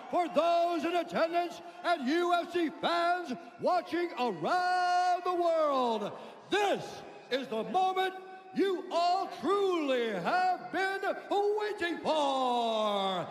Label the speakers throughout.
Speaker 1: for those in attendance and UFC fans watching around the world. This is the moment you all truly have been waiting for.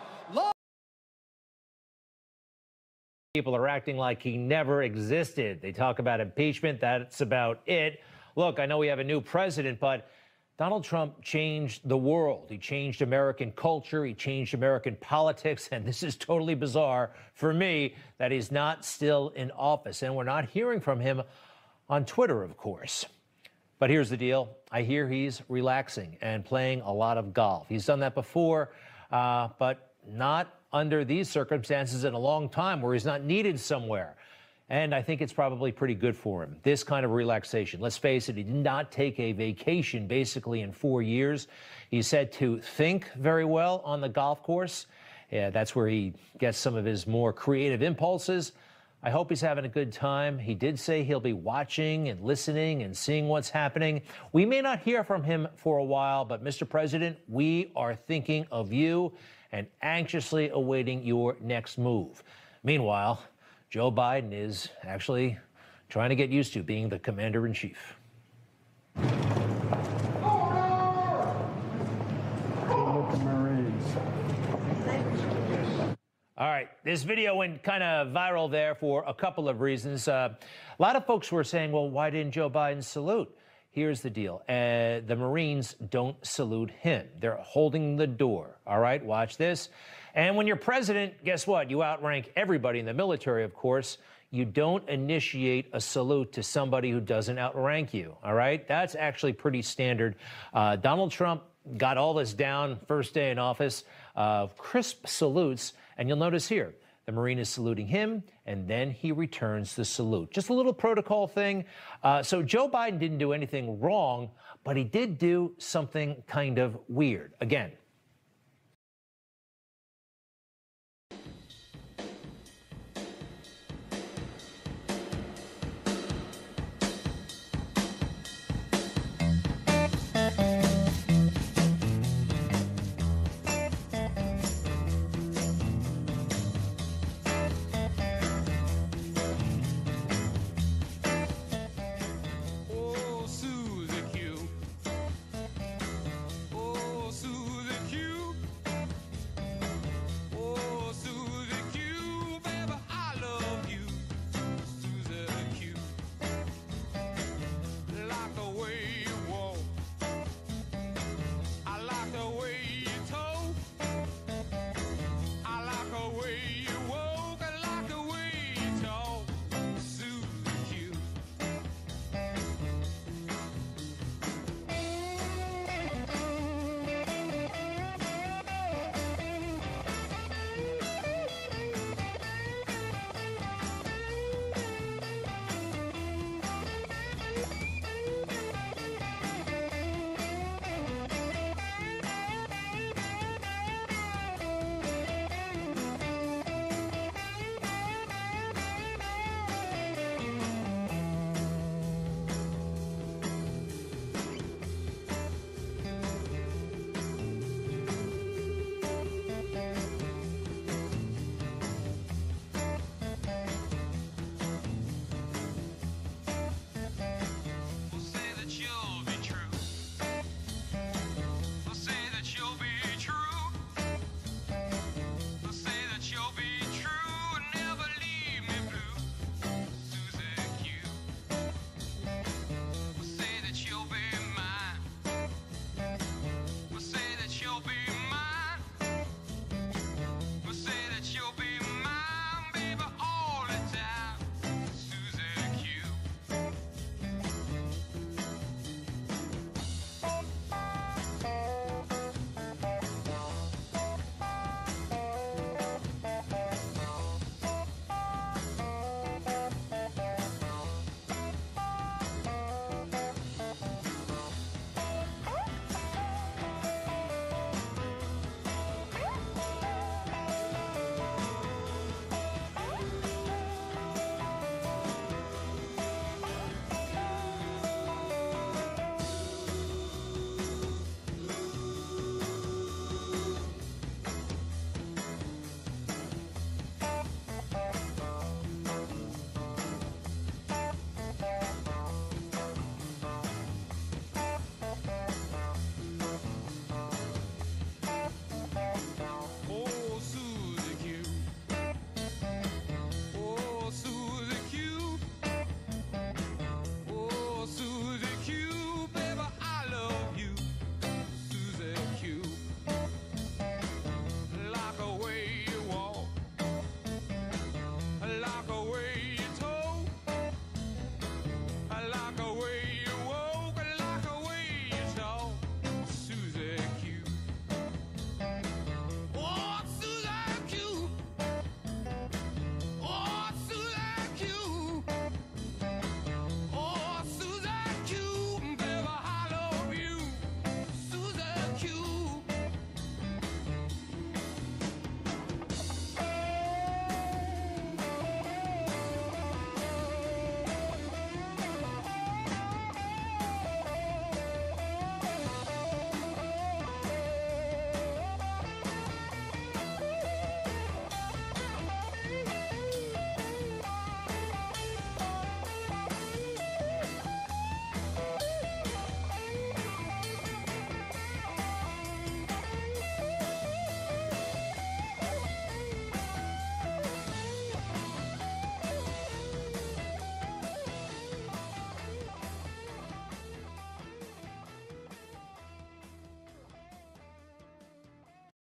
Speaker 2: People are acting like he never existed. They talk about impeachment. That's about it. Look, I know we have a new president, but Donald Trump changed the world. He changed American culture. He changed American politics. And this is totally bizarre for me that he's not still in office. And we're not hearing from him on Twitter, of course. But here's the deal. I hear he's relaxing and playing a lot of golf. He's done that before, but not under these circumstances in a long time where he's not needed somewhere. And I think it's probably pretty good for him, this kind of relaxation. Let's face it, he did not take a vacation basically in 4 years. He's said to think very well on the golf course. Yeah, that's where he gets some of his more creative impulses. I hope he's having a good time. He did say he'll be watching and listening and seeing what's happening. We may not hear from him for a while, but Mr. President, we are thinking of you and anxiously awaiting your next move. Meanwhile, Joe Biden is actually trying to get used to being the commander-in-chief. All right, this video went kind of viral there for a couple of reasons. A lot of folks were saying, well, why didn't Joe Biden salute? Here's the deal. The Marines don't salute him. They're holding the door. All right, watch this. And when you're president, guess what? You outrank everybody in the military, of course. You don't initiate a salute to somebody who doesn't outrank you. All right, that's actually pretty standard. Donald Trump got all this down first day in office, crisp salutes. And you'll notice here, the Marine is saluting him, and then he returns the salute. Just a little protocol thing. So Joe Biden didn't do anything wrong, but he did do something kind of weird. Again,